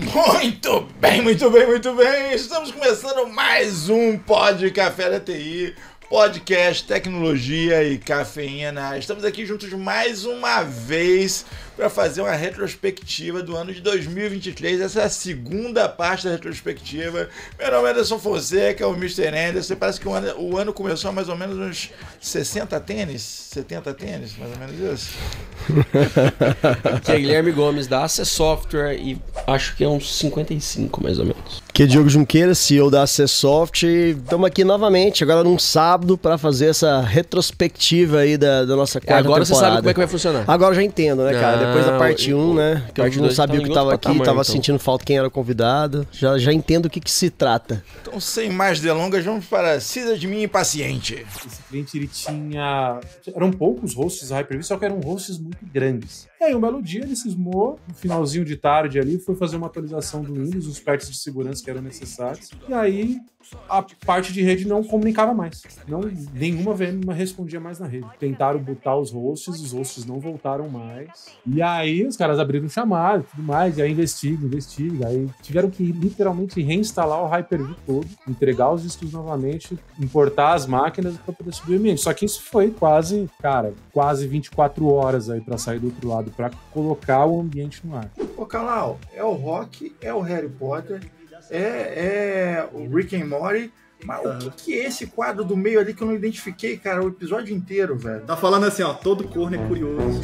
Muito bem, muito bem, muito bem. Estamos começando mais um Pod Café da TI, podcast, tecnologia e cafeína. Estamos aqui juntos mais uma vez para fazer uma retrospectiva do ano de 2023. Essa é a segunda parte da retrospectiva. Meu nome é Anderson Fonseca, o Mr. Anderson. Parece que o ano começou há mais ou menos uns 60 tênis, 70 tênis, mais ou menos isso. Aqui é Guilherme Gomes da AC Software e acho que é uns 55 mais ou menos. Aqui é Diogo Junqueira, CEO da AC Soft. Estamos aqui novamente, agora num sábado, para fazer essa retrospectiva aí da nossa quarta agora temporada. Você sabe como é que vai funcionar. Agora eu já entendo, né, cara? Depois da parte 1, né? Que eu não sabia o que estava aqui, estava sentindo falta quem era o convidado. Já entendo o que se trata. Então, sem mais delongas, vamos para Cisa de mim impaciente. Esse cliente, ele tinha... Eram poucos hosts Hyper-V, só que eram hosts muito grandes. E aí, um belo dia, ele cismou, no finalzinho de tarde ali, foi fazer uma atualização do Windows, os patches de segurança que eram necessários. E aí, a parte de rede não comunicava mais. Nenhuma VM respondia mais na rede. Tentaram botar os hosts não voltaram mais. E aí, os caras abriram um chamado e tudo mais, e aí investiga. Aí tiveram que literalmente reinstalar o Hyper-V todo, entregar os discos novamente, importar as máquinas para poder subir o ambiente. Só que isso foi quase 24 horas aí para sair do outro lado, para colocar o ambiente no ar. Ô, Calau, é o Rock, é o Harry Potter, é o Rick and Morty, mas o que é esse quadro do meio ali que eu não identifiquei, cara, o episódio inteiro, velho? Tá falando assim, ó, todo corno é curioso.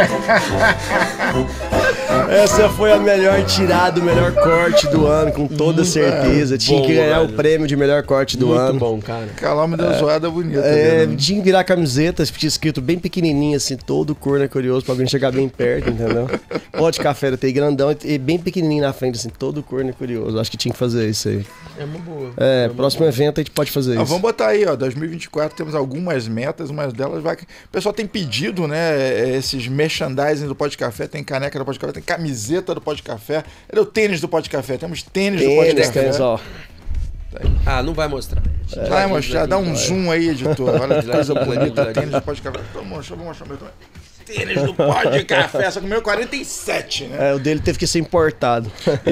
Essa foi a melhor tirada, o melhor corte do ano, com toda certeza. Tinha que ganhar o prêmio de melhor corte do ano. Muito bom, cara. Calau me deu zoada bonita. Tinha que virar camiseta, tinha escrito bem pequenininho, assim, todo corno é curioso, pra alguém chegar bem perto, entendeu? Pode café, tem grandão e bem pequenininho na frente, assim, todo corno é curioso. Acho que tinha que fazer isso aí. É uma boa. Próximo evento a gente pode fazer isso. Vamos botar aí, ó, 2024 temos algumas metas, uma delas vai... O pessoal tem pedido, né, esses merchandising do Pod Café, tem caneca do Pod Café, tem camiseta do Pod Café, é o tênis do Pod Café, temos tênis do Pod Café. Tênis, ó. Não vai mostrar. Vai mostrar, dá um zoom aí, editor, olha que coisa bonita, tênis do Pod Café. Vou mostrar o meu também. Tênis do Pod Café, só que o meu é 47, né? O dele teve que ser importado.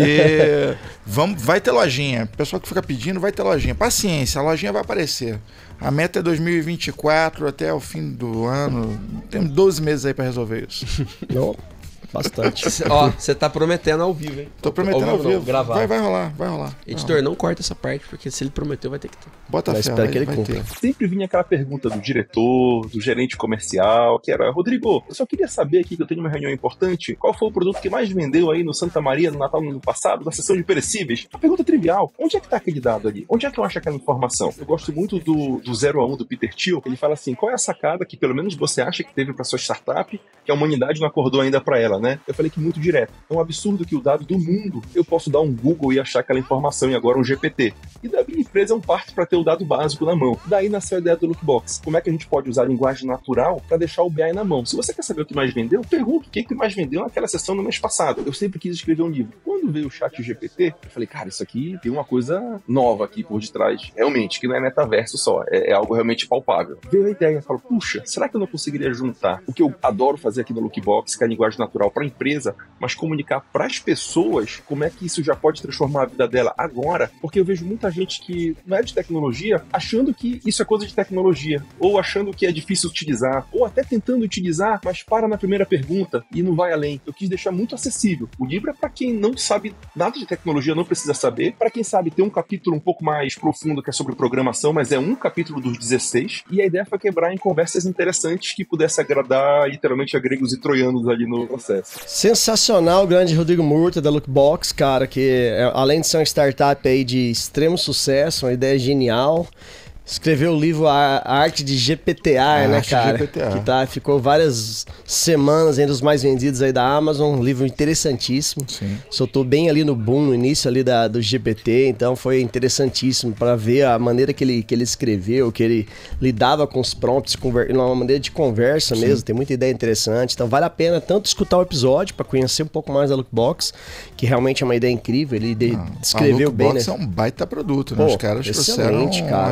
E vai ter lojinha. O pessoal que fica pedindo, vai ter lojinha. Paciência, a lojinha vai aparecer. A meta é 2024 até o fim do ano. Temos 12 meses aí pra resolver isso. Não, bastante. Ó, você tá prometendo ao vivo, hein? Tô prometendo ao vivo. Gravar. Vai rolar. Editor, não corta essa parte, porque se ele prometeu, vai ter que ter. Bota fé, espera que ele vai cumpra. ter. Sempre vinha aquela pergunta do diretor, do gerente comercial, que era: Rodrigo, eu só queria saber aqui que eu tenho uma reunião importante, qual foi o produto que mais vendeu aí no Santa Maria no Natal no ano passado, na seção de perecíveis? Uma pergunta trivial. Onde é que tá aquele dado ali? Onde é que eu acho aquela informação? Eu gosto muito do 0 a 1 do Peter Thiel. Ele fala assim: qual é a sacada que pelo menos você acha que teve para sua startup, que a humanidade não acordou ainda para ela, né? Eu falei que muito direto. É um absurdo que o dado do mundo, eu posso dar um Google e achar aquela informação e agora um GPT. E da minha empresa é um parto para ter o dado básico na mão. Daí nasceu a ideia do Lookbox. Como é que a gente pode usar a linguagem natural para deixar o BI na mão? Se você quer saber o que mais vendeu, pergunta o que mais vendeu naquela sessão no mês passado. Eu sempre quis escrever um livro. Quando veio o chat GPT, eu falei, cara, isso aqui tem uma coisa nova aqui por detrás. Realmente, que não é metaverso só. É algo realmente palpável. Veio a ideia, eu falo, puxa, será que eu não conseguiria juntar o que eu adoro fazer aqui no Lookbox, que é a linguagem natural para a empresa, mas comunicar para as pessoas como é que isso já pode transformar a vida dela agora? Porque eu vejo muita gente que não é de tecnologia achando que isso é coisa de tecnologia, ou achando que é difícil utilizar, ou até tentando utilizar, mas para na primeira pergunta e não vai além. Eu quis deixar muito acessível. O livro é para quem não sabe nada de tecnologia, não precisa saber. Para quem sabe, tem um capítulo um pouco mais profundo que é sobre programação, mas é um capítulo dos 16, e a ideia foi quebrar em conversas interessantes que pudesse agradar literalmente a gregos e troianos ali no processo. Sensacional, o grande Rodrigo Murta da Lookbox, cara, que além de ser uma startup aí de extremo sucesso, uma ideia genial, escreveu o livro A Arte de GPTar, né, cara? Que ficou várias semanas entre os mais vendidos aí da Amazon, um livro interessantíssimo. Sim. Soltou bem ali no boom, no início ali do GPT, então foi interessantíssimo para ver a maneira que ele escreveu, que ele lidava com os prompts, uma maneira de conversa mesmo, tem muita ideia interessante. Então vale a pena tanto escutar o episódio para conhecer um pouco mais da Lookbox, que realmente é uma ideia incrível, ele descreveu bem, né? A Lookbox é um baita produto, né? Pô, os caras excelente, trouxeram cara, uma a ideia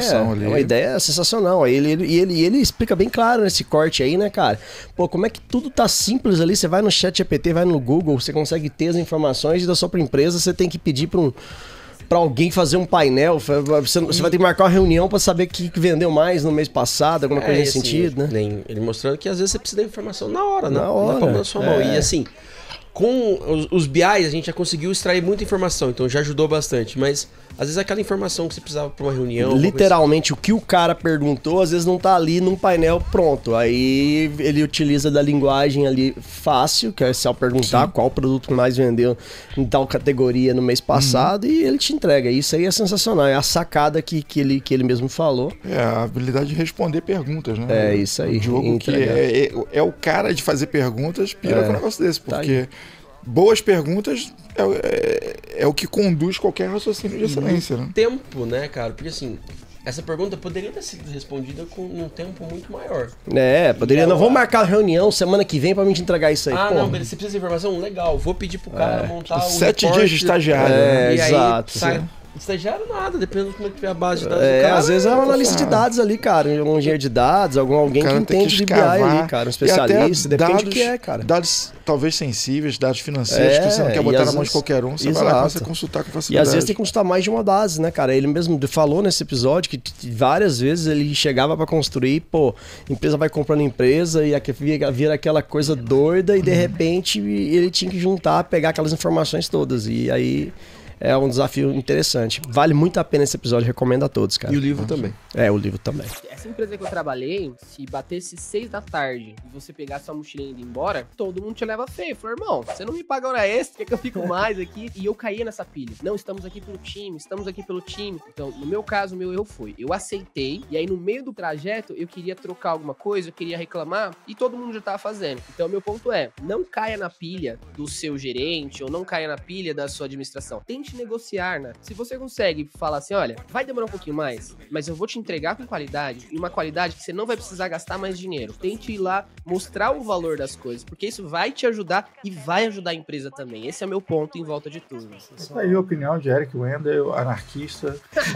informação ali. É uma ideia sensacional. Ele explica bem claro nesse corte aí, né, cara? Pô, como é que tudo tá simples ali, você vai no ChatGPT, vai no Google, você consegue ter as informações e da sua empresa você tem que pedir pra alguém fazer um painel, você vai ter que marcar uma reunião pra saber o que vendeu mais no mês passado, alguma coisa nesse sentido, né? Ele mostrando que às vezes você precisa da informação na hora, na palma da sua mão. E assim, com os BIs a gente já conseguiu extrair muita informação, então já ajudou bastante, mas às vezes aquela informação que você precisava pra uma reunião... Literalmente, o que o cara perguntou, às vezes não tá ali num painel pronto. Aí ele utiliza da linguagem ali fácil, que é só perguntar qual produto mais vendeu em tal categoria no mês passado, e ele te entrega. Isso aí é sensacional, é a sacada que ele mesmo falou. É, a habilidade de responder perguntas, né? É isso aí. O Diogo que é o cara de fazer perguntas, pira com um negócio desse, porque... Boas perguntas é o que conduz qualquer raciocínio de excelência, né? Tempo, né, cara? Porque assim, essa pergunta poderia ter sido respondida com um tempo muito maior. Poderia. Não, vamos marcar a reunião semana que vem pra mim te entregar isso aí. Não, beleza. Você precisa de informação? Legal. Vou pedir pro cara montar 7 dias de estagiário. E exato. Aí sai... Estagiário nada, dependendo de como é que tiver a base de dados do cara. Às vezes é um analista de dados ali, cara. Um engenheiro de dados, alguém que entende de BI ali, cara. Um especialista, depende do que é, cara. Dados talvez sensíveis, dados financeiros, que você não quer botar na mão de qualquer um, você vai lá e você consultar com facilidade. E às vezes tem que consultar mais de uma base, né, cara? Ele mesmo falou nesse episódio que várias vezes ele chegava pra construir, empresa vai comprando empresa e vira aquela coisa doida e de repente ele tinha que juntar, pegar aquelas informações todas. E aí... É um desafio interessante. Vale muito a pena esse episódio, recomendo a todos, cara. E o livro também. O livro também. Essa empresa que eu trabalhei, se batesse 6 da tarde e você pegasse sua mochilinha e ir embora, todo mundo te leva feio. Falei, irmão, você não me paga hora extra, quer que eu fico mais aqui? E eu caía nessa pilha. Não, estamos aqui pelo time. Então, no meu caso, o meu erro foi, eu aceitei, e aí no meio do trajeto, eu queria trocar alguma coisa, eu queria reclamar, e todo mundo já tava fazendo. Então, meu ponto é, não caia na pilha do seu gerente, ou não caia na pilha da sua administração. Tente negociar, né? Se você consegue falar assim, olha, vai demorar um pouquinho mais, mas eu vou te entregar com qualidade, e uma qualidade que você não vai precisar gastar mais dinheiro. Tente ir lá mostrar o valor das coisas, porque isso vai te ajudar e vai ajudar a empresa também. Esse é o meu ponto em volta de tudo. Essa aí é a opinião de Eric Wendel, anarquista.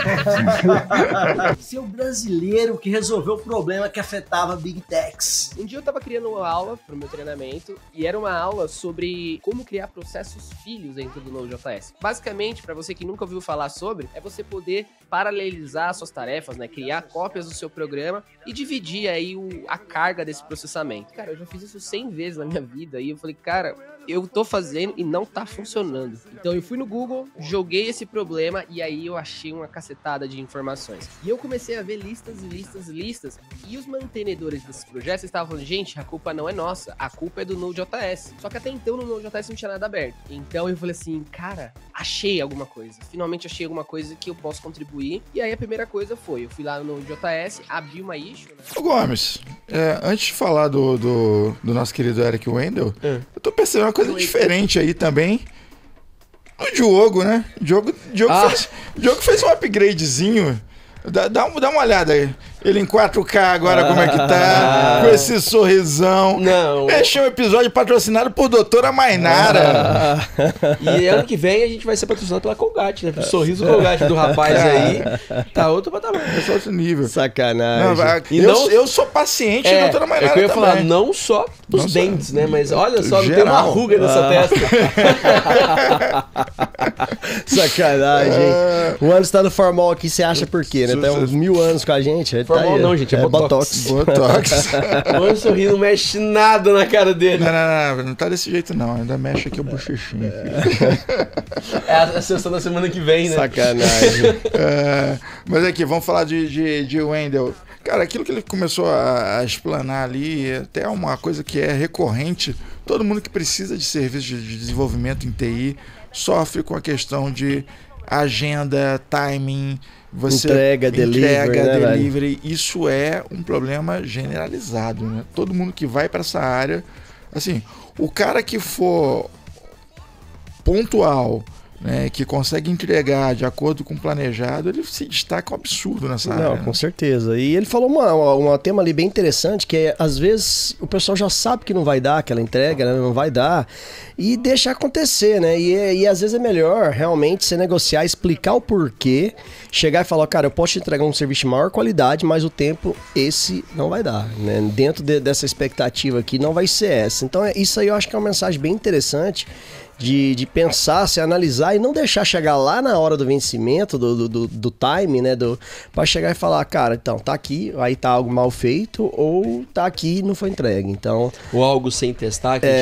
Seu brasileiro que resolveu o problema que afetava Big Techs. Um dia eu tava criando uma aula pro meu treinamento, e era uma aula sobre como criar processos filhos dentro do Node.js. Basicamente, para você que nunca ouviu falar sobre, é você poder paralelizar suas tarefas, né? Criar cópias do seu programa e dividir aí a carga desse processamento. Cara, eu já fiz isso 100 vezes na minha vida e eu falei, cara, eu tô fazendo e não tá funcionando. Então eu fui no Google, joguei esse problema e aí eu achei uma cacetada de informações. E eu comecei a ver listas e listas e listas. E os mantenedores desses projetos estavam falando, gente, a culpa não é nossa, a culpa é do Node.js. Só que até então no Node.js não tinha nada aberto. Então eu falei assim, cara, achei alguma coisa. Finalmente achei alguma coisa que eu posso contribuir. E aí a primeira coisa foi, eu fui lá no Node.js, abri uma issue, né? Ô Gomes, antes de falar do nosso querido Eric Wendel, eu tô percebendo uma coisa diferente aí também. O Diogo, né? Diogo fez um upgradezinho. Dá uma olhada aí. Ele em 4K agora, como é que tá? Com esse sorrisão. Não. Este é um episódio patrocinado por Doutora Mainara. E ano que vem a gente vai ser patrocinado pela Colgate, né? O sorriso Colgate do rapaz aí tá outro patamar. É outro nível. Sacanagem. Eu sou paciente, Doutora Mainara. É que eu ia também. falar, não só os dentes, né? Mas olha só, não tem geral. uma ruga nessa testa. Sacanagem, hein? O Anderson tá no formal aqui, você acha por quê, né? Tá uns 1000 anos com a gente. Formal não, gente, é Botox. O Anderson sorrindo, não mexe nada na cara dele. Não tá desse jeito não, ainda mexe aqui o bochechinho. É a sessão da semana que vem, né? Sacanagem. Mas aqui, vamos falar de Wendel. Cara, aquilo que ele começou a explanar ali é até uma coisa que é recorrente. Todo mundo que precisa de serviço de desenvolvimento em TI sofre com a questão de agenda, timing, entrega, delivery. Isso é um problema generalizado, né? Todo mundo que vai para essa área, assim, o cara que for pontual, né, que consegue entregar de acordo com o planejado, ele se destaca um absurdo nessa área. Não, né? com certeza. E ele falou um tema ali bem interessante, que é, às vezes, o pessoal já sabe que não vai dar aquela entrega, né, não vai dar, e deixa acontecer, né? E às vezes é melhor realmente você negociar, explicar o porquê, chegar e falar, cara, eu posso te entregar um serviço de maior qualidade, mas o tempo esse não vai dar, né? Dentro dessa expectativa aqui não vai ser essa. Então isso aí eu acho que é uma mensagem bem interessante de pensar, se analisar e não deixar chegar lá na hora do vencimento, do time, né? Pra chegar e falar, cara, então, tá aqui, aí tá algo mal feito, ou tá aqui e não foi entregue. Então. Ou algo sem testar, que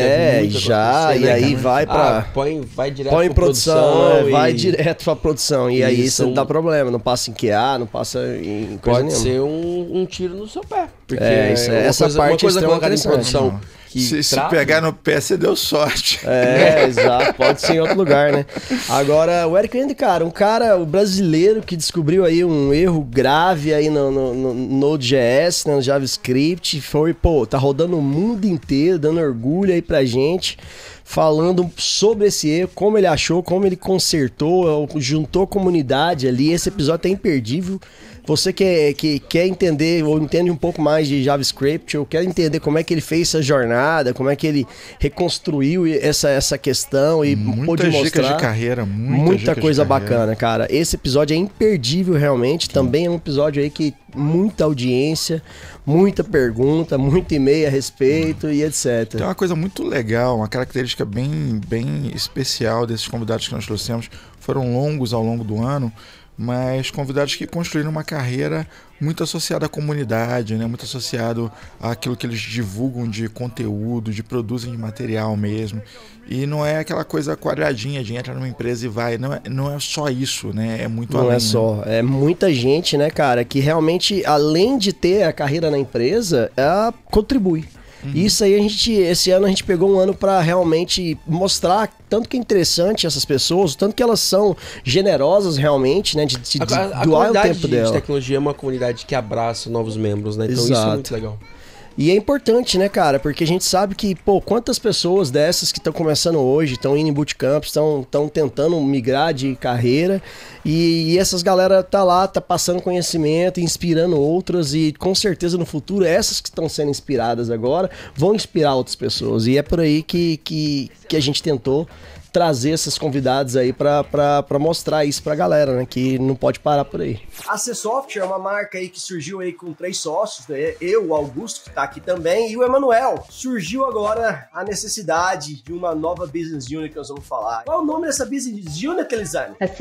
já, e aí vai pra. Vai direto põe pra produção, vai direto pra produção. E aí isso não dá problema, não passa em QA, não passa em coisa nenhuma. Pode ser um tiro no seu pé. Porque essa parte uma coisa colocada em produção. Se pegar no pé, você deu sorte. Exato. Pode ser em outro lugar, né? Agora, o Eric Wendy, cara, o brasileiro que descobriu aí um erro grave aí no Node.js, no JavaScript, tá rodando o mundo inteiro, dando orgulho aí pra gente, falando sobre esse erro, como ele achou, como ele consertou, juntou a comunidade ali. Esse episódio é imperdível. Você que quer entender ou entende um pouco mais de JavaScript, ou quer entender como é que ele fez essa jornada, como é que ele reconstruiu essa questão e pôde mostrar dicas de carreira, muita coisa bacana, cara. Esse episódio é imperdível realmente. Também é um episódio aí que muita audiência, muita pergunta, muito e-mail a respeito e etc. Tem uma coisa muito legal, uma característica bem especial desses convidados que nós trouxemos. Foram longos ao longo do ano, mas convidados que construíram uma carreira muito associada à comunidade, né? Muito associado àquilo que eles divulgam de conteúdo, de produzem de material mesmo. E não é aquela coisa quadradinha de entra numa empresa e vai. Não é só isso, né? É muito além. Não é só. Né? É muita gente, né, cara, que realmente, além de ter a carreira na empresa, ela contribui. Isso aí esse ano a gente pegou um ano para realmente mostrar tanto que é interessante essas pessoas, tanto que elas são generosas realmente, né, de doar o tempo dela. A tecnologia é uma comunidade que abraça novos membros, né? Então Isso é muito legal. E é importante, né, cara? Porque a gente sabe que, quantas pessoas dessas que estão começando hoje, estão indo em bootcamp, estão tentando migrar de carreira, e essas galera tá lá, tá passando conhecimento, inspirando outras, e com certeza no futuro, essas que estão sendo inspiradas agora, vão inspirar outras pessoas. E é por aí que a gente tentou trazer esses convidados aí pra mostrar isso pra galera, né? Que não pode parar por aí. A C-Software é uma marca aí que surgiu aí com 3 sócios, né? Eu, o Augusto, que tá aqui também, e o Emanuel. Surgiu agora a necessidade de uma nova business unit que nós vamos falar. Qual é o nome dessa business unit, Elisane? A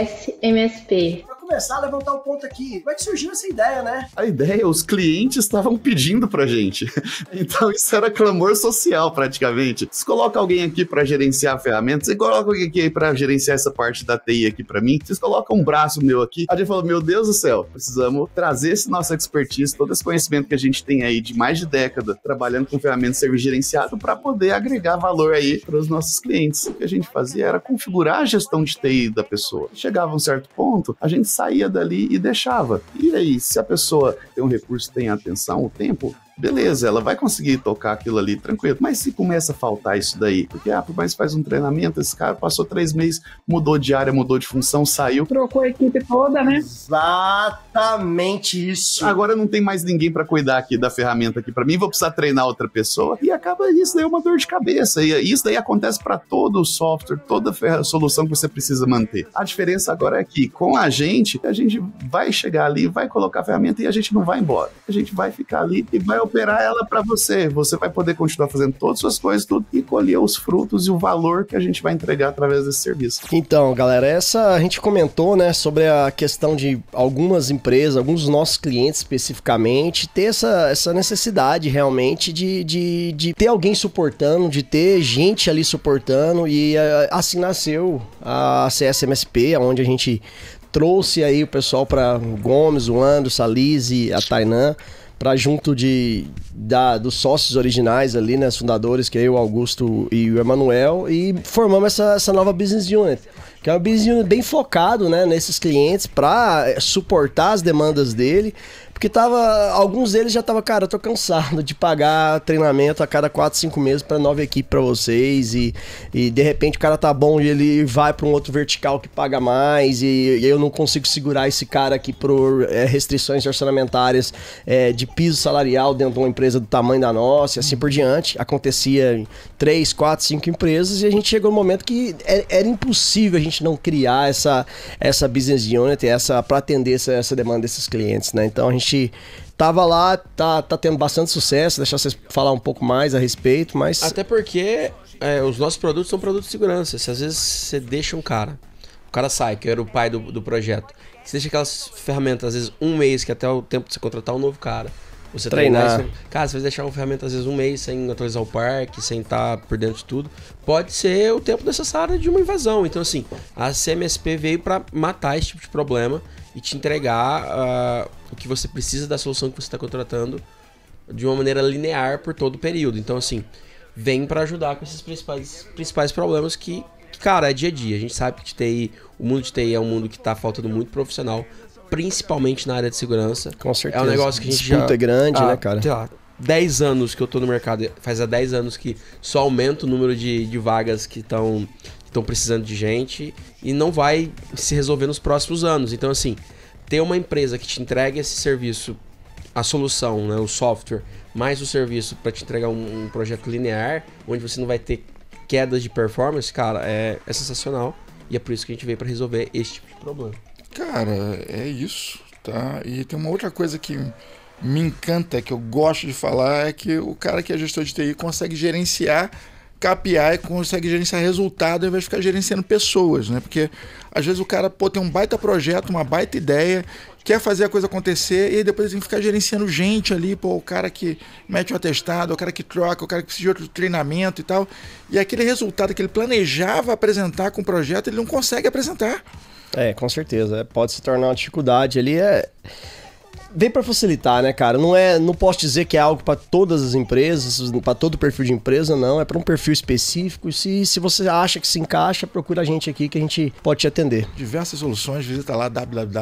CS-MSP. Pra começar a levantar um ponto aqui, como é que surgiu essa ideia, né? A ideia, os clientes estavam pedindo pra gente. Então isso era clamor social, praticamente. Você coloca alguém aqui pra gerenciar a ferramenta, você coloca alguém aqui pra gerenciar essa parte da TI aqui pra mim, vocês colocam um braço meu aqui. A gente falou, meu Deus do céu, precisamos trazer esse nosso expertise, todo esse conhecimento que a gente tem aí de mais de década trabalhando com ferramentas de serviço gerenciado para poder agregar valor aí para os nossos clientes. O que a gente fazia era configurar a gestão de TI da pessoa. Chegava a um certo ponto, a gente saía dali e deixava. E aí, se a pessoa tem um recurso, tem atenção, o tempo, beleza, ela vai conseguir tocar aquilo ali tranquilo. Mas se começa a faltar isso daí, porque, por mais que faz um treinamento, esse cara passou 3 meses, mudou de área, mudou de função, saiu. Trocou a equipe toda, né? Exatamente isso. Agora não tem mais ninguém pra cuidar aqui da ferramenta aqui pra mim, vou precisar treinar outra pessoa e acaba isso daí é uma dor de cabeça. E isso daí acontece pra todo o software, toda solução que você precisa manter. A diferença agora é que com a gente vai chegar ali, vai colocar a ferramenta e a gente não vai embora. A gente vai ficar ali e vai operar ela para você. Você vai poder continuar fazendo todas as suas coisas, tudo, e colher os frutos e o valor que a gente vai entregar através desse serviço. Então, galera, a gente comentou, né, sobre a questão de algumas empresas, alguns dos nossos clientes especificamente, ter essa necessidade realmente de ter alguém suportando, de ter gente ali suportando, e assim nasceu a CS-MSP, onde a gente trouxe aí o pessoal para o Gomes, o Andro, Salise, a Tainan, para junto dos sócios originais ali, né, os fundadores, que é eu, o Augusto e o Emanuel, e formamos essa nova business unit, que é uma business unit bem focado, né, nesses clientes, para suportar as demandas dele, Porque alguns deles já tava, cara, eu tô cansado de pagar treinamento a cada 4, 5 meses pra nova equipe pra vocês e de repente o cara tá bom e ele vai pra um outro vertical que paga mais e eu não consigo segurar esse cara aqui por restrições orçamentárias de piso salarial dentro de uma empresa do tamanho da nossa e assim por diante. Acontecia em 3, 4, 5 empresas e a gente chegou no momento que era impossível a gente não criar essa business unit, pra atender essa demanda desses clientes, né? Então a gente tava lá, tá tendo bastante sucesso, deixar vocês falar um pouco mais a respeito, mas... Até porque os nossos produtos são produtos de segurança. Se às vezes você deixa o cara sai, que era o pai do projeto, você deixa aquelas ferramentas, às vezes um mês, que até o tempo de você contratar um novo cara, você treinar. Cara, você vai deixar uma ferramenta às vezes um mês sem atualizar o parque, sem estar por dentro de tudo, pode ser o tempo necessário de uma invasão. Então assim, a CMSP veio para matar esse tipo de problema e te entregar o que você precisa da solução que você está contratando de uma maneira linear por todo o período. Então assim, vem para ajudar com esses principais problemas que, cara, é dia a dia. A gente sabe que o mundo de TI é um mundo que tá faltando muito profissional, principalmente na área de segurança. Com certeza. É um negócio que a gente disputa é grande, né, cara? Sei lá, 10 anos que eu tô no mercado, faz há 10 anos que só aumenta o número de vagas que estão precisando de gente e não vai se resolver nos próximos anos. Então, assim, ter uma empresa que te entregue esse serviço, a solução, né, o software, mais o serviço para te entregar um projeto linear, onde você não vai ter quedas de performance, cara, é sensacional. E é por isso que a gente veio para resolver esse tipo de problema. Cara, é isso, tá? E tem uma outra coisa que me encanta, que eu gosto de falar, é que o cara que é gestor de TI consegue gerenciar KPI, consegue gerenciar resultado ao invés de ficar gerenciando pessoas, né? Porque às vezes o cara tem um baita projeto, uma baita ideia, quer fazer a coisa acontecer e aí depois ele tem que ficar gerenciando gente ali, o cara que mete o atestado, o cara que troca, o cara que precisa de outro treinamento e tal. E aquele resultado que ele planejava apresentar com o projeto, ele não consegue apresentar. Com certeza. Pode se tornar uma dificuldade ali. Vem para facilitar, né, cara? Não posso dizer que é algo para todas as empresas, para todo perfil de empresa, não. É para um perfil específico. Se você acha que se encaixa, procura a gente aqui que a gente pode te atender. Diversas soluções, visita lá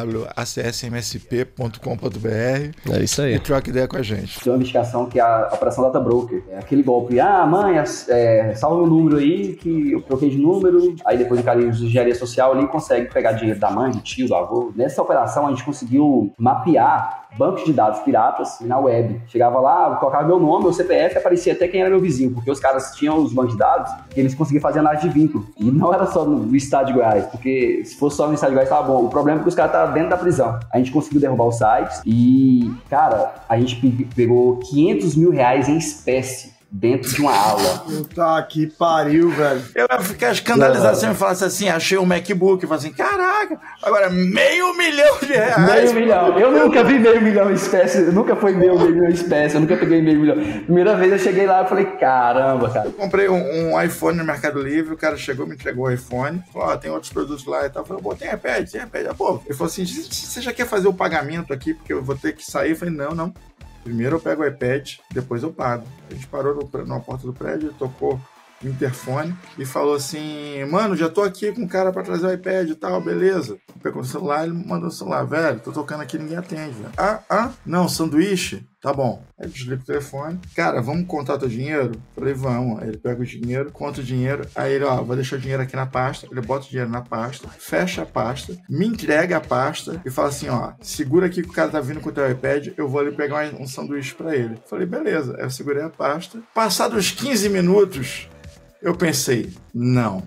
www.acsmsp.com.br. É isso aí. E troca ideia com a gente. Tem uma investigação que é a Operação Data Broker. É aquele golpe. Mãe, salva meu número aí, que eu troquei de número. Aí depois o cara de engenharia social ali consegue pegar dinheiro da mãe, do tio, do avô. Nessa operação a gente conseguiu mapear bancos de dados piratas na web. Chegava lá, colocava meu nome, meu CPF, aparecia até quem era meu vizinho, porque os caras tinham os bancos de dados e eles conseguiam fazer análise de vínculo. E não era só no estado de Goiás, porque se fosse só no estado de Goiás tava bom. O problema é que os caras estavam dentro da prisão. A gente conseguiu derrubar os sites e, cara, a gente pegou R$500 mil em espécie dentro de uma aula. Puta que pariu, velho. Eu ia ficar escandalizado se eu falasse assim, achei um MacBook, eu falei assim, caraca, agora R$500 mil. R$500 mil. Eu nunca vi R$500 mil em espécie, nunca foi R$500 mil em espécie, eu nunca peguei R$500 mil. Primeira vez eu cheguei lá e falei, caramba, cara. Eu comprei um iPhone no Mercado Livre, o cara chegou, me entregou o iPhone, falou, tem outros produtos lá e tal. Eu falei, tem iPad. Ele falou assim, você já quer fazer o pagamento aqui, porque eu vou ter que sair? Eu falei, não. Primeiro eu pego o iPad, depois eu pago. A gente parou na porta do prédio, ele tocou o interfone e falou assim, mano, já tô aqui com o cara pra trazer o iPad e tal, beleza. Pegou o celular, ele me mandou o celular, velho, tô tocando aqui, ninguém atende, velho. Não, sanduíche? Tá bom. Aí desliga o telefone. Cara, vamos contar teu dinheiro? Falei, vamos. Aí ele pega o dinheiro, conta o dinheiro. Aí ele, vou deixar o dinheiro aqui na pasta. Ele bota o dinheiro na pasta, fecha a pasta, me entrega a pasta e fala assim, segura aqui que o cara tá vindo com o teu iPad, eu vou ali pegar um sanduíche pra ele. Falei, beleza. Aí eu segurei a pasta. Passados 15 minutos, eu pensei, não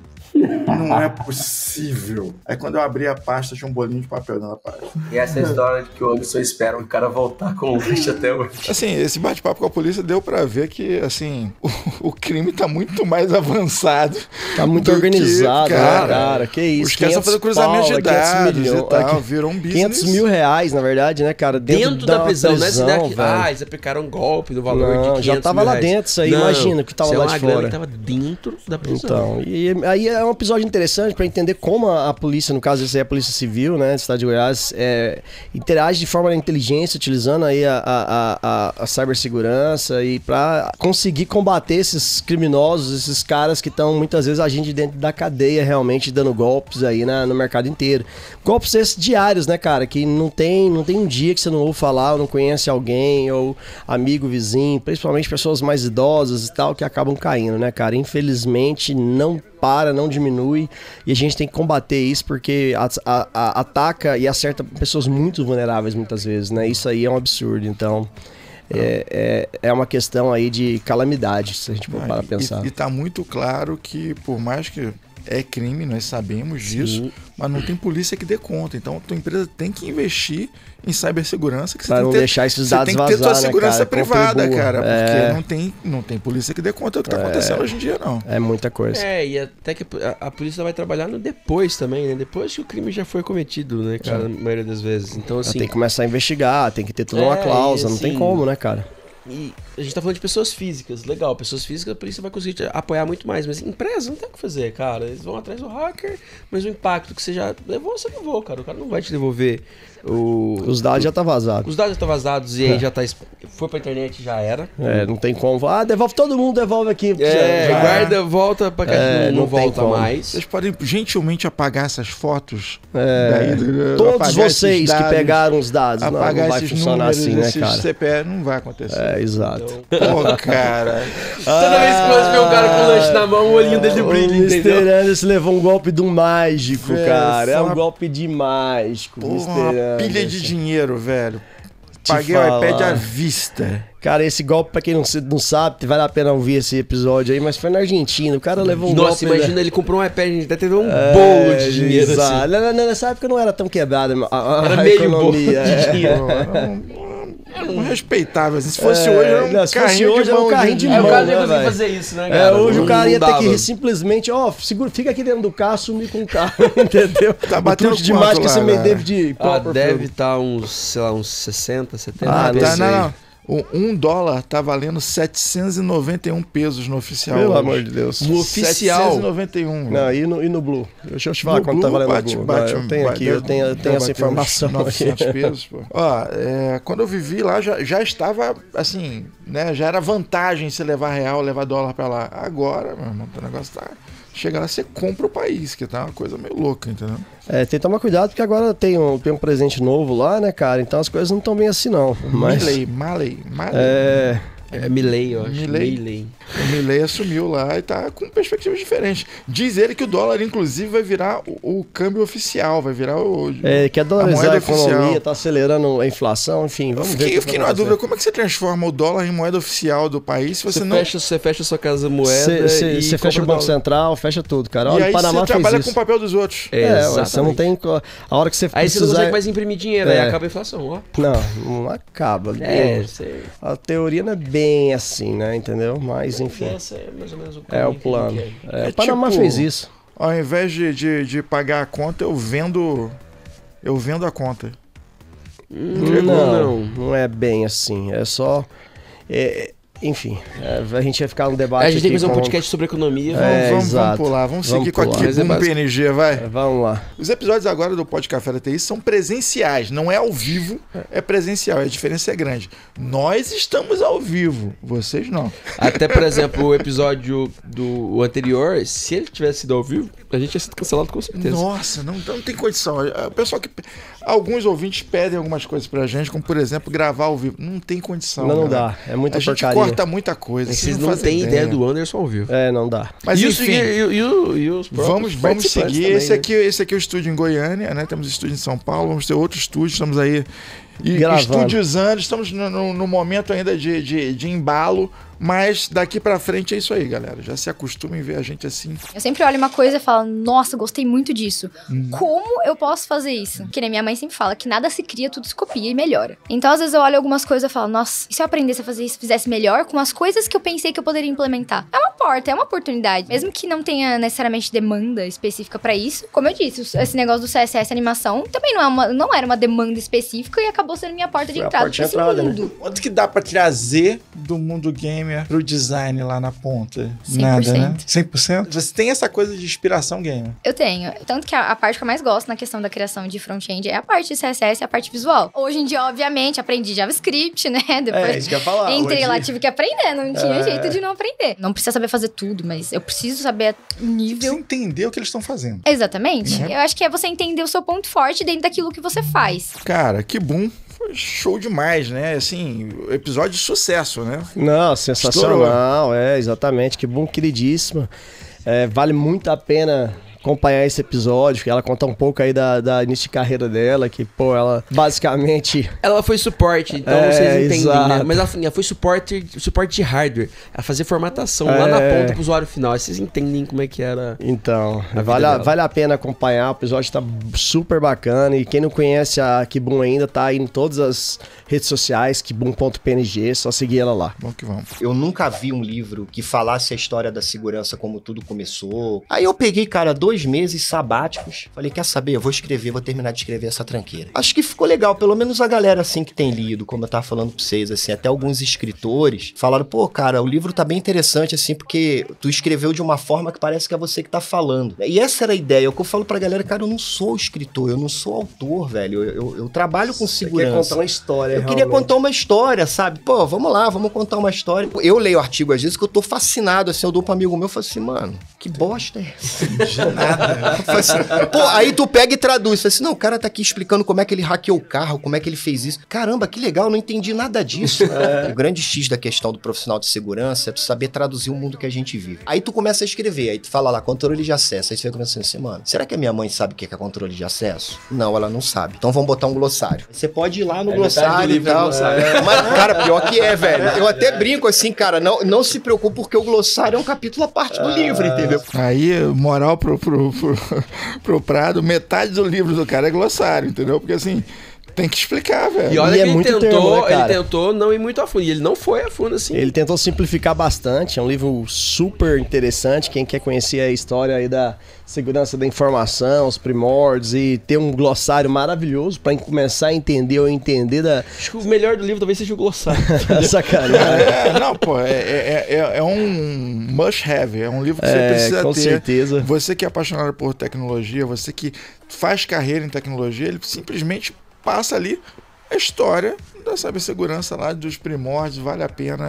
é possível. Aí quando eu abri a pasta, tinha um bolinho de papel dentro da pasta. E essa é a história que o Anderson espera o cara voltar com o lixo até hoje. Assim, esse bate-papo com a polícia deu pra ver que, assim, o crime tá muito mais avançado. Tá muito organizado, cara. Que isso. Os caras estão fazendo cruzamento de dados e tal, virou um business. R$500 mil, na verdade, né, cara? Dentro da prisão, não é cidade. Eles aplicaram um golpe do valor de R$500 mil. Já tava lá dentro, isso aí, imagina, que tava lá de fora. Que tava dentro da prisão. Então, e aí é um episódio interessante para entender como a polícia, no caso esse aí é a Polícia Civil, né, do estado de Goiás, interage de forma inteligente, utilizando aí a cibersegurança e para conseguir combater esses criminosos, esses caras que estão muitas vezes agindo dentro da cadeia, realmente dando golpes aí no mercado inteiro. Golpes esses diários, né, cara, que não tem um dia que você não ouve falar, ou não conhece alguém, ou amigo, vizinho, principalmente pessoas mais idosas e tal, que acabam caindo, né, cara? Infelizmente não diminui, e a gente tem que combater isso porque ataca e acerta pessoas muito vulneráveis muitas vezes, né? Isso aí é um absurdo, então é uma questão aí de calamidade, se a gente for parar a pensar. E tá muito claro que, por mais que é crime, nós sabemos disso, mas não tem polícia que dê conta. Então, a tua empresa tem que investir em cibersegurança. Pra não deixar esses dados vazar, você tem que ter tua segurança, né, privada, cara. Porque não tem polícia que dê conta do que tá acontecendo hoje em dia, não. É muita coisa. E até que a polícia vai trabalhar no depois também, né? Depois que o crime já foi cometido, né, cara? Na maioria das vezes. Então, assim... Tem que começar a investigar, tem que ter toda uma cláusula, não tem como, né, cara? E a gente tá falando de pessoas físicas, legal, pessoas físicas a polícia vai conseguir apoiar muito mais, mas empresa não tem o que fazer, cara. Eles vão atrás do hacker, mas o impacto que você já levou, você levou, cara. O cara não vai te devolver os dados já tá vazados. Os dados já estão vazados e aí já tá. Foi pra internet, já era. Não tem como. Devolve todo mundo, devolve aqui. Guarda, volta pra cá. Não volta mais. Vocês podem gentilmente apagar essas fotos. Todos vocês que pegaram os dados. Apagar não vai esses funcionar números, assim, né, esses cara? CPF, não vai acontecer. Exato. Pô, cara. Toda vez que você vê um cara com o lanche na mão, o olhinho dele brilha, o entendeu? Mr. Anderson levou um golpe do mágico, cara. É um golpe de mágico. Uma pilha de dinheiro, velho. Paguei o iPad à vista. Cara, esse golpe, pra quem não sabe, vale a pena ouvir esse episódio aí, mas foi na Argentina. O cara levou um golpe... Nossa, imagina, ele comprou um iPad, a gente até teve um bolo de dinheiro, exato. assim. Nessa época não era tão quebrada era meio economia. Era respeitável. Se fosse hoje, era um carrinho de mão. O cara ia conseguir fazer isso, né, cara? Hoje o cara ia ter que simplesmente, fica aqui dentro do carro, sumir com o carro, entendeu? Tá batendo de mágica que você me deve de... deve estar uns, sei lá, uns 60, 70 não. O $1 tá valendo 791 pesos no oficial. Pelo hoje. amor de Deus. No oficial. 791. Não, e no Blue? Deixa eu te falar quanto tá valendo no Blue. Eu tenho aqui, eu tenho essa informação. 900 pesos, pô. Quando eu vivi lá, já estava, assim, né? Já era vantagem se levar real, levar dólar pra lá. Agora, meu irmão, o negócio tá... Chega lá, você compra o país, que tá uma coisa meio louca, entendeu? Tem que tomar cuidado, porque agora tem um presente novo lá, né, cara? Então as coisas não estão bem assim, não. Mas... Milley. É Milley, eu acho. Milley. O Milley assumiu lá e tá com perspectivas diferentes. Diz ele que o dólar, inclusive, vai virar o câmbio oficial, vai virar quer dolarizar a economia, oficial. Tá acelerando a inflação, enfim, vamos ver. Eu fiquei numa dúvida, como é que você transforma o dólar em moeda oficial do país se você não... Você fecha a sua casa moeda Você fecha o Banco Central, fecha tudo, cara. Olha, e aí Panamá você trabalha com o papel dos outros. Você não tem... A hora que você aí você não consegue mais imprimir dinheiro, aí acaba a inflação, ó. Não acaba. A teoria não é bem assim, né? Entendeu? Mas, enfim. Essa é mais ou menos o plano. O Panamá fez isso. Ao invés de pagar a conta, eu vendo a conta. Não é bem assim. É só... Enfim, a gente ia ficar num debate. A gente tem que fazer um podcast sobre economia. Vamos pular, vamos seguir com aqui com o PNG, vai. Vamos lá. Os episódios agora do Pod Café da TI são presenciais, não é ao vivo, é presencial, a diferença é grande. Nós estamos ao vivo, vocês não. Até, por exemplo, o episódio do anterior, se ele tivesse sido ao vivo, a gente ia ser cancelado com certeza. Nossa, não tem condição. O pessoal que... Alguns ouvintes pedem algumas coisas pra gente, como por exemplo, gravar ao vivo. Não tem condição. Não dá. É muita porcaria. A gente corta muita coisa. Vocês não têm ideia do Anderson ao vivo. Não dá. Mas enfim, e os vamos seguir. Também, esse aqui é o estúdio em Goiânia, né? Temos estúdio em São Paulo, vamos ter outro estúdio, estamos aí estudiosando, estamos no momento ainda de embalo, mas daqui pra frente é isso aí, galera. Já se acostumem a ver a gente assim. Eu sempre olho uma coisa e falo, nossa, gostei muito disso. Como eu posso fazer isso? Que nem minha mãe sempre fala, que nada se cria, tudo se copia e melhora. Então, às vezes eu olho algumas coisas e falo, nossa, e se eu aprendesse a fazer isso, fizesse melhor com as coisas que eu pensei que eu poderia implementar? É uma porta, é uma oportunidade. Mesmo que não tenha necessariamente demanda específica pra isso. Como eu disse, esse negócio do CSS animação também não era uma demanda específica e acabou acabou sendo minha porta de Foi a entrada porta de pra esse entrada, né? mundo. Quanto que dá pra trazer do mundo gamer pro design lá na ponta? Nada, né? 100%? Você tem essa coisa de inspiração gamer? Eu tenho. Tanto que a parte que eu mais gosto na questão da criação de front-end é a parte de CSS e a parte visual. Hoje em dia, obviamente, aprendi JavaScript, né? Depois isso que eu ia falar. entrei lá, Hoje- tive que aprender. Não tinha jeito de não aprender. Não precisa saber fazer tudo, mas eu preciso saber o nível. Você entender o que eles estão fazendo. Exatamente. Eu acho que é você entender o seu ponto forte dentro daquilo que você faz. Cara, que boom. Foi show demais, né? Assim, episódio de sucesso, né? Não, sensacional, exatamente. Que bom, queridíssima. Vale muito a pena acompanhar esse episódio, que ela conta um pouco aí da início de carreira dela, que, pô, ela basicamente... Ela foi suporte, então vocês entendem, né? exato. Mas ela foi suporte de hardware. Ela fazia formatação lá na ponta pro usuário final. Aí vocês entendem como é que era. Então, a vida dela. vale a pena acompanhar, o episódio tá super bacana, e quem não conhece a Kibum ainda, tá aí em todas as redes sociais, kibum.png, só seguir ela lá. Vamos que vamos. Eu nunca vi um livro que falasse a história da segurança, como tudo começou. Aí eu peguei, cara, 2 meses sabáticos. Falei, quer saber? Eu vou escrever, vou terminar de escrever essa tranqueira. Acho que ficou legal, pelo menos a galera, assim, que tem lido, como eu tava falando pra vocês, assim, até alguns escritores falaram, pô, cara, o livro tá bem interessante, assim, porque tu escreveu de uma forma que parece que é você que tá falando. E essa era a ideia, o que eu falo pra galera, cara, eu não sou escritor, eu não sou autor, velho, eu trabalho com segurança. Quer contar uma história, Eu queria contar uma história, sabe? Pô, vamos lá, vamos contar uma história. Eu leio artigo às vezes que eu tô fascinado, assim, eu dou pra um amigo meu e falo assim, mano, que bosta é essa? Nada. Assim, pô, aí tu pega e traduz, fala assim, não, o cara tá aqui explicando como é que ele hackeou o carro, como é que ele fez isso. Caramba, que legal, não entendi nada disso. O grande X da questão do profissional de segurança é tu saber traduzir o mundo que a gente vive. Aí tu começa a escrever, aí tu fala lá, controle de acesso, aí você vai começando assim, mano, será que a minha mãe sabe o que é controle de acesso? Não, ela não sabe. Então vamos botar um glossário. Você pode ir lá no glossário e tal. Mas, cara, pior que é, velho. Eu até brinco assim, cara, não se preocupe porque o glossário é um capítulo à parte do livro, entendeu? Aí, moral pro Prado, metade do livro do cara é glossário, entendeu? Porque assim, tem que explicar, velho. E olha que muito ele termo, né, cara? tentou não ir muito a fundo. E ele não foi a fundo assim. Ele tentou simplificar bastante, é um livro super interessante, quem quer conhecer a história aí da segurança da informação, os primórdios, e ter um glossário maravilhoso pra começar a entender ou entender da... Acho que o melhor do livro talvez seja o glossário. Sacanagem. Não, pô, é um must have, é um livro que você precisa com ter. certeza. Você que é apaixonado por tecnologia, você que faz carreira em tecnologia, ele simplesmente passa ali a história da cibersegurança lá dos primórdios, vale a pena,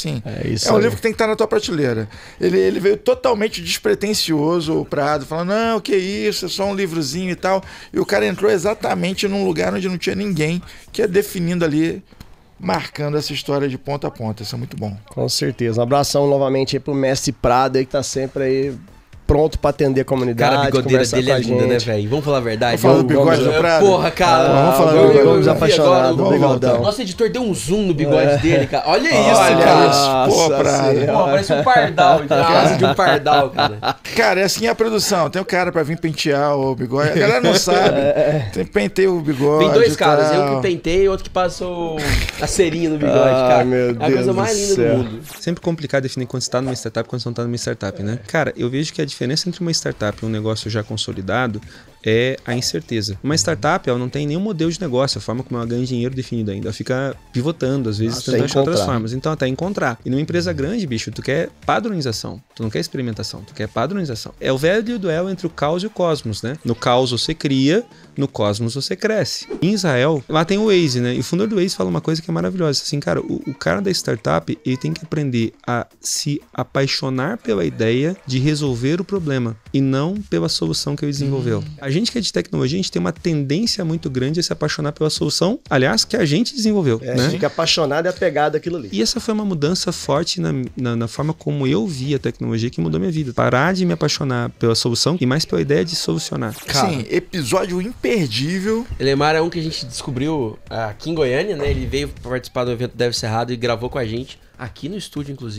é um livro que tem que estar na tua prateleira. Ele veio totalmente despretensioso, o Prado, falando, não, que isso, é só um livrozinho e tal, e o cara entrou exatamente num lugar onde não tinha ninguém, que é definindo ali, marcando essa história de ponta a ponta, isso é muito bom. Com certeza, um abração novamente aí pro mestre Prado aí, que tá sempre aí pronto pra atender a comunidade. Cara, a bigodeira dele é linda, né, velho? Vamos falar a verdade? Vamos falar do bigode do Prado? Porra, cara. Vamos falar do bigode. Vamos apaixonados do bigodão. Nosso editor deu um zoom no bigode dele, cara. Olha isso, Olha cara. isso, pô, Prado. Pô, parece um pardal, a asa de um pardal, cara. Cara, é assim a produção. Tem o cara pra vir pentear o bigode. A galera não sabe. Tem penteia o bigode. Tem dois caras, tal. eu que pentei e outro que passou a cerinha no bigode, cara. Meu é a coisa mais linda do mundo. Sempre complicado definir quando você tá numa startup e quando você não tá numa startup, né? Cara, eu vejo que a diferença entre uma startup e um negócio já consolidado é a incerteza. Uma startup, ela não tem nenhum modelo de negócio, a forma como ela ganha dinheiro definido ainda. Ela fica pivotando, às vezes, tentando achar outras formas. Então, até encontrar. E numa empresa grande, bicho, tu quer padronização. Tu não quer experimentação, tu quer padronização. É o velho duelo entre o caos e o cosmos, né? No caos você cria, no cosmos você cresce. Em Israel, lá tem o Waze, né? E o fundador do Waze fala uma coisa que é maravilhosa. Assim, cara, o cara da startup, ele tem que aprender a se apaixonar pela ideia de resolver o problema e não pela solução que ele desenvolveu. A gente que é de tecnologia, a gente tem uma tendência muito grande a se apaixonar pela solução, aliás, que a gente desenvolveu. A né? gente fica apaixonado e apegado àquilo ali. E essa foi uma mudança forte na forma como eu vi a tecnologia, que mudou minha vida. Parar de me apaixonar pela solução e mais pela ideia de solucionar. Sim, episódio imperdível. Elemar é um que a gente descobriu aqui em Goiânia, né? Ele veio participar do evento Deve Ser Errado e gravou com a gente aqui no estúdio, inclusive.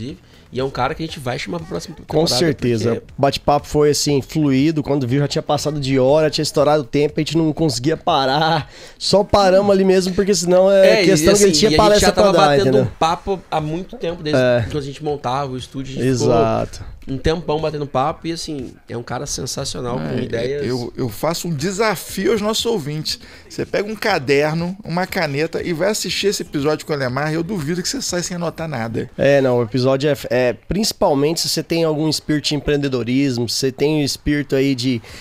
E é um cara que a gente vai chamar pra próxima temporada. Com certeza. porque- O bate-papo foi assim, fluido. Quando viu, já tinha passado de hora, tinha estourado o tempo, a gente não conseguia parar. Só paramos ali mesmo, porque senão é questão que a gente tinha palestra já tava pra dar, batendo entendeu? um papo há muito tempo, desde quando a gente montava o estúdio. A gente Exato. ficou um tempão batendo papo e assim, é um cara sensacional com ideias. Eu faço um desafio aos nossos ouvintes. Você pega um caderno, uma caneta e vai assistir esse episódio com o Alemar, eu duvido que você saia sem anotar nada. Não, o episódio é principalmente se você tem algum espírito de empreendedorismo, se você tem um espírito aí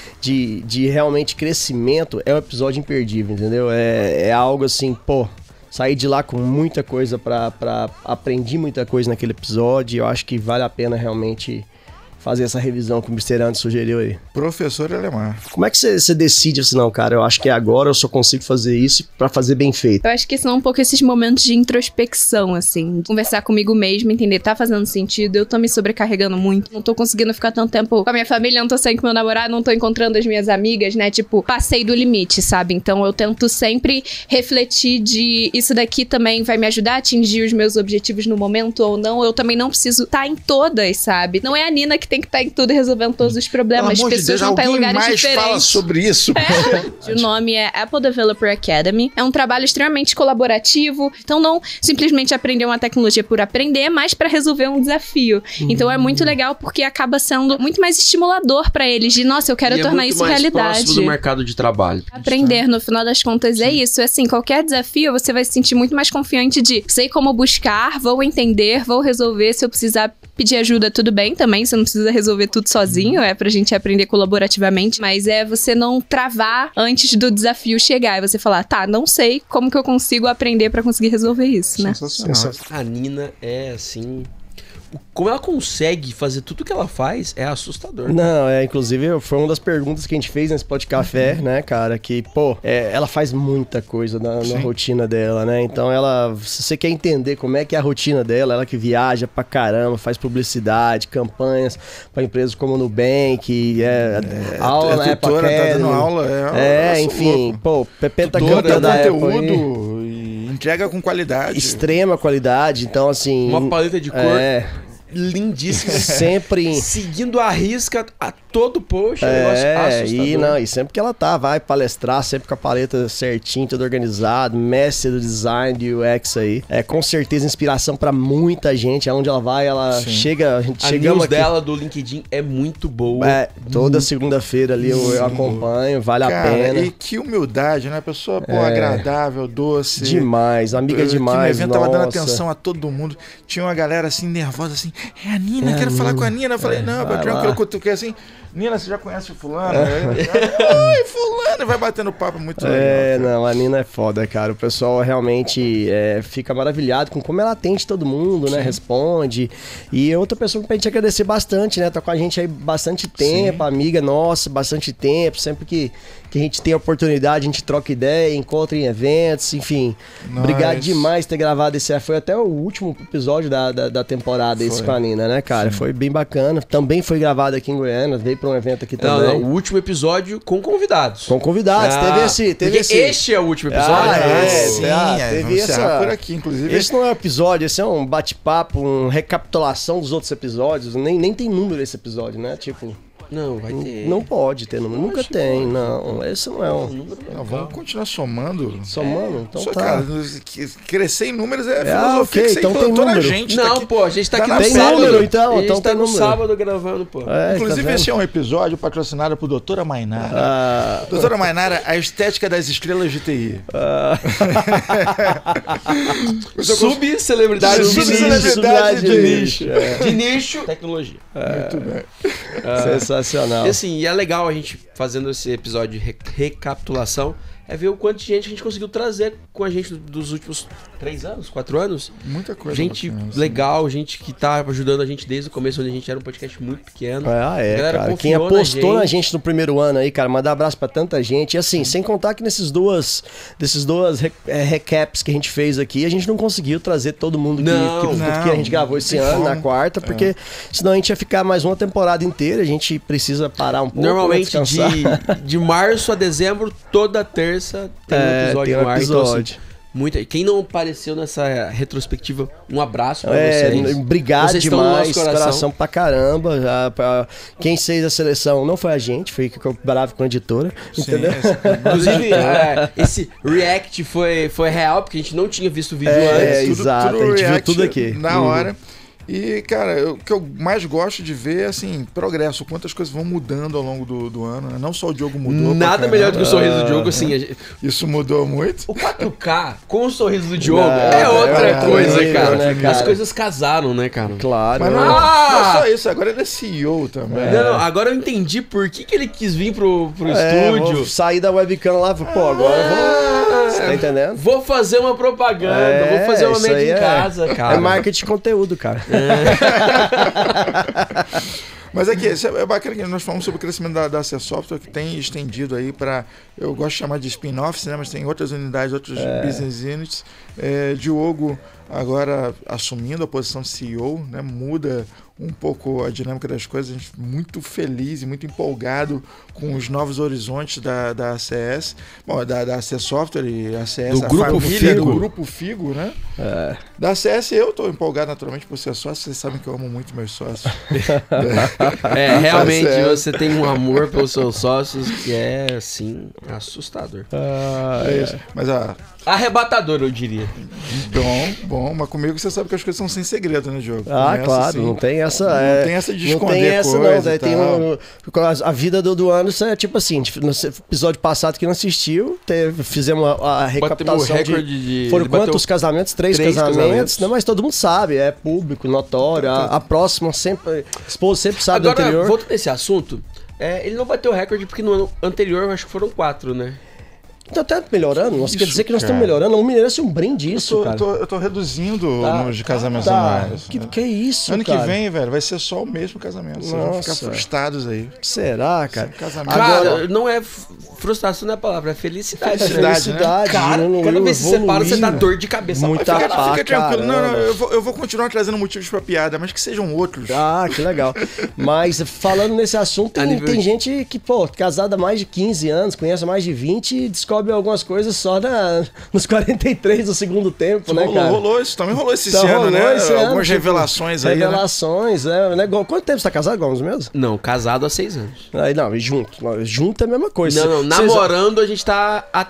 de realmente crescimento, é um episódio imperdível, entendeu? É algo assim, pô, saí de lá com muita coisa aprendi muita coisa naquele episódio e eu acho que vale a pena realmente fazer essa revisão que o Mr. Anderson sugeriu aí. Professor Alemar. Como é que você decide assim, não, cara, eu acho que agora eu só consigo fazer isso pra fazer bem feito? Eu acho que são um pouco esses momentos de introspecção, assim. De conversar comigo mesmo, entender, tá fazendo sentido, eu tô me sobrecarregando muito, não tô conseguindo ficar tanto tempo com a minha família, não tô saindo com meu namorado, não tô encontrando as minhas amigas, né? Tipo, passei do limite, sabe? Então eu tento sempre refletir de isso daqui também vai me ajudar a atingir os meus objetivos no momento ou não. Eu também não preciso estar em todas, sabe? Não é a Nina que tem que estar em tudo e resolvendo todos os problemas. Pelo amor de Pessoas Deus, vão estar em alguém lugares mais diferentes. fala sobre isso. O nome é Apple Developer Academy. É um trabalho extremamente colaborativo. Então, não simplesmente aprender uma tecnologia por aprender, mas para resolver um desafio. Então, é muito legal porque acaba sendo muito mais estimulador para eles. De, nossa, eu quero tornar isso realidade. Próximo do mercado de trabalho. Aprender, no final das contas, é isso. É assim, qualquer desafio, você vai se sentir muito mais confiante de sei como buscar, vou entender, vou resolver. Se eu precisar pedir ajuda, tudo bem também. Você não precisa resolver tudo sozinho. É pra gente aprender colaborativamente. Mas é você não travar antes do desafio chegar. É você falar, tá, não sei como que eu consigo aprender pra conseguir resolver isso, né? A Nina é assim... Como ela consegue fazer tudo que ela faz é assustador. Não, inclusive foi uma das perguntas que a gente fez nesse podcast, né, cara, que, pô, ela faz muita coisa na rotina dela, né, então se você quer entender como é que é a rotina dela, ela que viaja pra caramba, faz publicidade, campanhas pra empresas como o Nubank, aula na Apple tutora, Academy, tá dando aula, enfim, pô, Pepeta Tutora, da conteúdo e entrega com qualidade. Extrema qualidade, então assim... Uma paleta de cor lindíssima. Sempre... Seguindo a risca a todo post. Negócio assustador. E sempre que ela vai palestrar, sempre com a paleta certinho, tudo organizado, mestre do design, do UX aí. Com certeza inspiração pra muita gente. Aonde ela vai, ela chega... A gente chegamos news aqui. dela do LinkedIn é muito boa. Toda segunda-feira ali eu acompanho, vale a pena. E que humildade, né? Pessoa, agradável, doce. Demais, amiga demais, no evento tava dando atenção a todo mundo. Tinha uma galera assim, nervosa, assim, é a Nina, quero falar com a Nina. Eu falei, não, tranquilo, que eu quero assim... Nina, você já conhece o fulano? Ai, fulano, vai batendo papo muito legal. Não, a Nina é foda, cara. O pessoal realmente fica maravilhado com como ela atende todo mundo, né? Responde. E outra pessoa pra gente agradecer bastante, né? Tá com a gente aí bastante tempo, amiga nossa, bastante tempo. Sempre que a gente tem a oportunidade, a gente troca ideia, encontra em eventos, enfim. Obrigado demais por ter gravado esse. Foi até o último episódio da temporada, esse com a Nina, né, cara? Foi bem bacana. Também foi gravado aqui em Goiânia, veio pra um evento aqui também. O último episódio com convidados. Com convidados, teve esse. Este é o último episódio? Teve essa. Por aqui, inclusive. Esse não é um episódio, esse é um bate-papo, uma recapitulação dos outros episódios. Nem tem número esse episódio, né? Tipo. Não, vai ter. Não pode ter número. Nunca tem, não. Esse não é um número. Vamos continuar somando. Somando? Então Só, tá. Cara, crescer em números é filosofia ok, que você então tem implantou na número. gente. Não, aqui, pô, a gente tá aqui no Tem sábado. número, então. A gente Então tá tem no número. sábado gravando, pô. Inclusive, tá esse é um episódio patrocinado por Doutora Mainara. Doutora Mainara, a estética das estrelas de TI. Subcelebridade de nicho. De nicho, tecnologia. Muito bem. Sensacional. E assim, é legal a gente fazendo esse episódio de recapitulação, é ver o quanto de gente a gente conseguiu trazer com a gente dos últimos 3 anos, 4 anos. Muita coisa. Gente bacana, legal, gente que tá ajudando a gente desde o começo, onde a gente era um podcast muito pequeno. Cara. Quem apostou na gente no primeiro ano aí, cara, mandar abraço pra tanta gente. E assim, sem contar que desses duas recaps que a gente fez aqui, a gente não conseguiu trazer todo mundo que a gente gravou esse ano, na quarta, porque senão a gente ia ficar mais uma temporada inteira, a gente precisa parar um pouco. Normalmente de março a dezembro, toda terça tem um episódio no ar. Então, assim, Quem não apareceu nessa retrospectiva, um abraço pra vocês. Obrigado vocês estão no demais, nosso coração pra caramba. Quem fez a seleção não foi a gente, foi que eu bravo com a editora, entendeu? Inclusive, esse react foi real, porque a gente não tinha visto o vídeo antes. Exato, a gente viu tudo aqui. Na hora. E, cara, o que eu mais gosto de ver é, assim, progresso. Quantas coisas vão mudando ao longo do ano, né? Não só o Diogo mudou. Nada melhor do que o sorriso do Diogo, assim. Isso mudou muito. O 4K com o sorriso do Diogo é outra coisa, cara. Né, cara. As coisas casaram, né, cara? Claro. Mas não é só isso, agora ele é CEO também. Não, agora eu entendi por que ele quis vir pro estúdio. Vou sair da webcam lá, pô, agora eu vou... Você tá entendendo? Vou fazer uma propaganda, vou fazer uma made em casa, cara. É marketing de conteúdo, cara. Mas aqui, é bacana que nós falamos sobre o crescimento da AC Software, que tem estendido aí para, eu gosto de chamar de spin-offs, né? Mas tem outras unidades, outros business units. Diogo agora assumindo a posição de CEO, né? Muda um pouco a dinâmica das coisas. A gente muito feliz e muito empolgado com os novos horizontes da ACS, bom, da AC Software e ACS, do Grupo Figo. Do Grupo Figo, né? Da ACS eu tô empolgado naturalmente por ser sócio, vocês sabem que eu amo muito meus sócios. Realmente você tem um amor pelos seus sócios que é, assim, assustador. Mas arrebatador, eu diria. Bom, mas comigo você sabe que as coisas são sem segredo, né, Diogo? Claro, assim, não tem essa. Não tem essa de esconder. Não tem essa, coisa não. Tem a vida do ano, isso é tipo assim, no episódio passado que não assistiu, fizemos a recapitulação de foram quantos casamentos? 3 casamentos, né? Mas todo mundo sabe, é público, notório. A próxima sempre. Esposa sempre sabe do anterior. Voltando nesse assunto, ele não bateu o recorde porque no ano anterior eu acho que foram 4, né? Tá até melhorando. Nossa, quer dizer que nós estamos melhorando. O Mineiro é um brinde isso, cara. Eu tô reduzindo o número de casamentos anuais. Que isso, ano cara? que vem, velho, vai ser só o mesmo casamento. Vocês vão ficar frustrados aí. Será, cara? Cara, não é frustração, não é a palavra, é felicidade. Felicidade, né? Cara, cada vez que você separa, você dá dor de cabeça. Muita fica tranquilo. Não, eu vou continuar trazendo motivos pra piada, mas que sejam outros. Que legal. Mas falando nesse assunto, tem gente que, pô, casada há mais de 15 anos, conhece há mais de 20 e descobre algumas coisas só nos 43 do segundo tempo, né, cara? Também rolou esse ano, né? Algumas revelações aí, Revelações, né? Quanto tempo você tá casado, Gomes, mesmo? Não, casado há 6 anos. Aí, não, junto é a mesma coisa. Não, namorando a gente tá há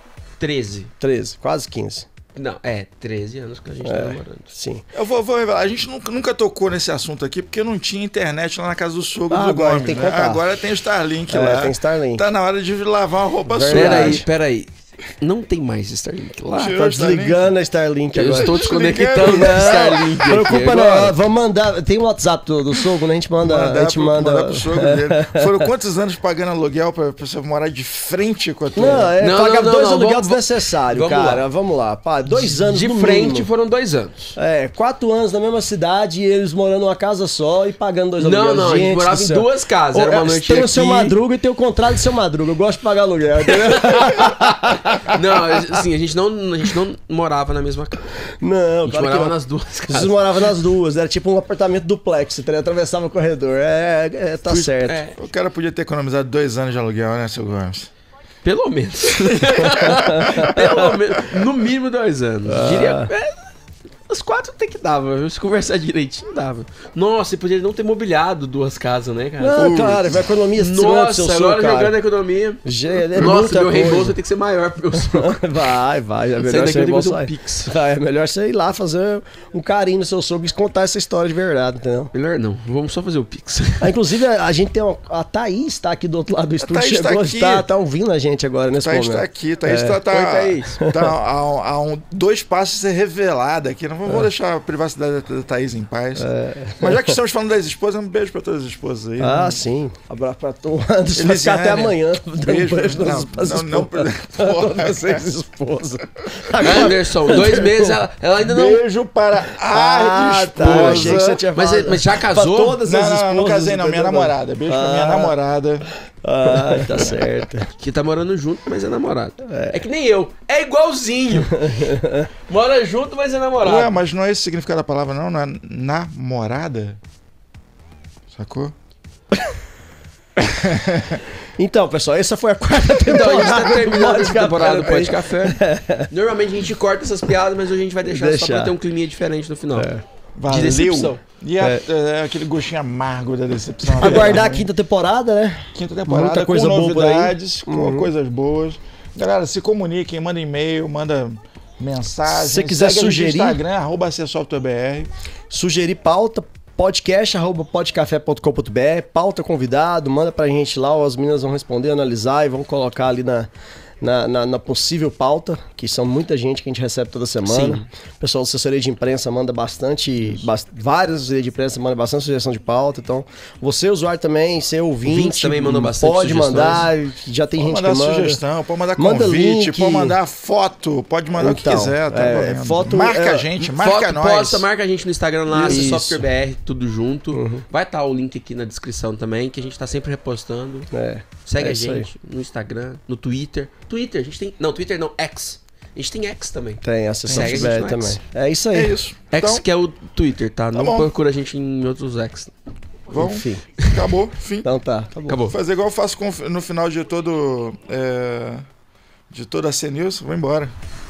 13. 13, quase 15. Não, 13 anos que a gente tá namorando. Sim. Eu vou revelar, a gente nunca tocou nesse assunto aqui porque não tinha internet lá na casa do sogro do agora Gomes, tem que né? contar. Agora tem o Starlink lá. Tem Starlink. Tá na hora de lavar uma roupa sua. Peraí. Não tem mais Starlink lá. Tá desligando a Starlink agora. Eu estou desconectando a Starlink. Não preocupa não, vamos mandar. Tem o WhatsApp do sogro, né? A gente manda pro sogro dele. Foram quantos anos pagando aluguel pra você morar de frente com a tua... Pagar 2 aluguel desnecessário, cara. Vamos lá. 2 anos de no frente mínimo. foram 2 anos. 4 anos na mesma cidade e eles morando numa casa só e pagando 2 aluguéis. Não, a gente morava em 2 casas. Era uma noite tem aqui. o seu Madruga e tem o contrário do seu Madruga. Eu gosto de pagar aluguel, entendeu? Não, assim, a gente não morava na mesma casa. Não, a gente morava nas 2 casas. Vocês moravam nas 2, era tipo um apartamento duplex, atravessava o corredor. Tá certo. O cara podia ter economizado 2 anos de aluguel, né, seu Gomes? Pelo menos. No mínimo 2 anos. Diria. Os 4 até que dava, viu? Se conversar direitinho, dava. Nossa, e podia não ter mobiliado 2 casas, né, cara? Não, cara, vai economia. Nossa, agora jogando a economia. Nossa, meu reembolso tem que ser maior pro meu sogro. Vai. É melhor você fazer um Pix. É melhor você ir lá fazer um carinho no seu sogro e contar essa história de verdade, entendeu? Melhor não, vamos só fazer o Pix. Inclusive, a gente tem a Thaís tá aqui do outro lado do estúdio, chegou, tá ouvindo a gente agora nesse momento. Tá aqui, Thaís tá a 2 passos de ser revelada aqui, não vou deixar a privacidade da Thaís em paz. Mas já que estamos falando das esposas, um beijo pra todas as esposas aí. Sim. Abraço pra todos. Vai ficar até amanhã. Beijo não vocês, esposa. Anderson, 2 meses, ela ainda não... Beijo para a esposa. Tá, achei que você tinha falado. Mas já casou? Todas as esposas, não casei não, minha namorada. Beijo pra minha namorada. Tá certo. Que tá morando junto, mas é namorado. É que nem eu. É igualzinho. Mora junto, mas é namorado. Ué, mas não é esse o significado da palavra, não? Não é namorada? Sacou? Então, pessoal, essa foi a quarta temporada. Então, a gente tá terminando essa temporada do Pode Pode Café. Normalmente a gente corta essas piadas, mas hoje a gente vai deixar só pra ter um climinha diferente no final. Valeu. De decepção. E aquele gostinho amargo da decepção. Aguardar a quinta temporada, né? Quinta temporada, Muita com coisa boa por aí. novidades, com coisas boas. Galera, se comuniquem, manda e-mail, manda mensagem. Se você quiser segue a gente no sugerir, Instagram, @acsoftwarebr. Sugerir pauta, podcast@podcafé.com.br, pauta convidado, manda pra gente lá, as meninas vão responder, analisar e vão colocar ali na possível pauta, que são muita gente que a gente recebe toda semana. Sim. O pessoal da assessoria de imprensa manda várias assessorias de imprensa mandam bastante sugestão de pauta. Então, você, usuário também, ser ouvinte, também mandam bastante pode sugestões. mandar, já tem gente que manda. Sugestão, pode mandar convite, link. pode mandar foto, pode mandar o que quiser. Tá valendo. foto, marca a gente, marca nós. Posta, marca a gente no Instagram lá, Isso. SoftwareBR, tudo junto. Vai estar o link aqui na descrição também, que a gente tá sempre repostando. Segue a gente no Instagram, no Twitter. Twitter, a gente tem... Não, Twitter não, X. A gente tem X também. Tem, a sessão Segue tiver no também. X. É isso aí. É isso. X Então, que é o Twitter, tá? Não bom. procura a gente em outros X. vamos. Enfim. Acabou, fim. Então tá. Acabou. Fazer igual eu faço no final de todo... de toda a CNews. Vou embora.